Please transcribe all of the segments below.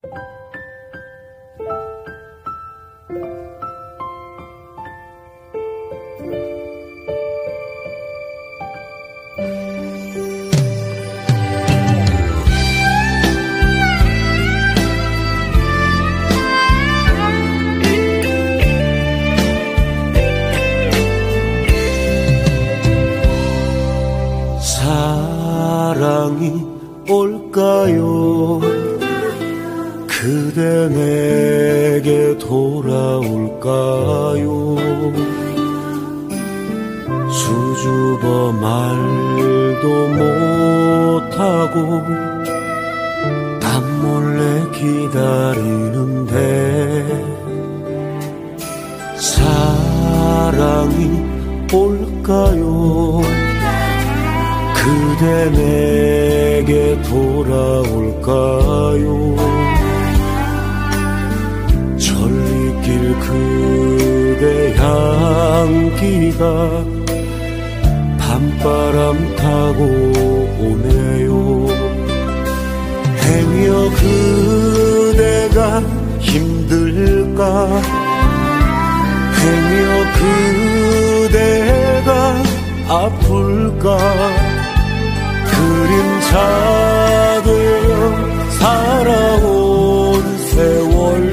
사랑이 올까요? 그대 내게 돌아올까요? 수줍어 말도 못하고 남몰래 기다리는데 사랑이 올까요? 그대 내게 돌아올까요? 전리길 그대 향기가 밤바람 타고 오네요. 행여 그대가 힘들까? 행여 그대가 아플까? 그림자 되어 살아온 세월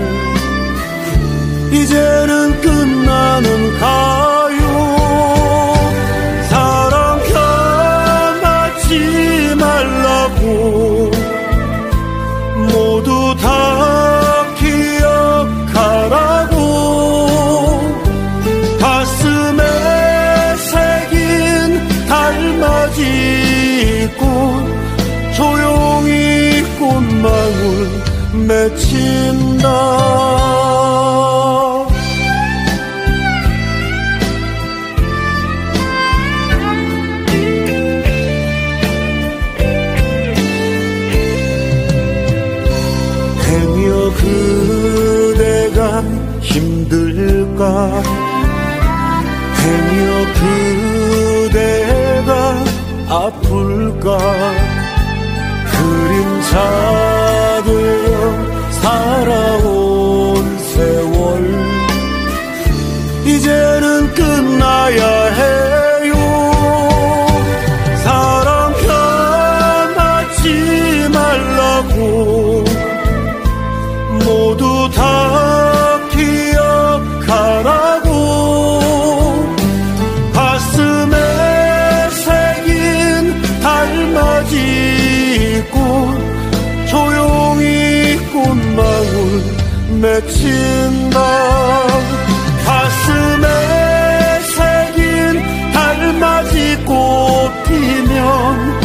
이제는 끝나는가요? 사랑 변하지 말라고 모두 다 기억하라고 가슴에 새긴 달맞이 조용히 꽃망울 맺힌다. 행여 그대가 힘들까? 행여 그대가 아플까? 그림자 되어 살아온 세월 이제는 끝나야 해요. 사랑 변하지 말라고 모두 다 기억하라고 가슴에 새긴 달맞이 조용히 꽃망울 맺힌다. 가슴에 새긴 달맞이 꽃 피면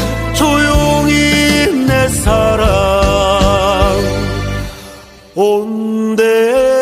조용히 내 사랑 온대.